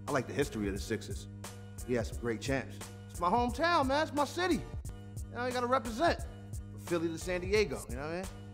I like the history of the Sixers. We had some great champs. It's my hometown, man. It's my city. You know, you gotta represent. From Philly to San Diego, you know what I mean?